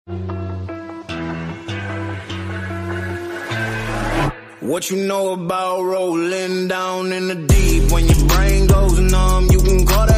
What you know about rolling down in the deep? When your brain goes numb, you can call that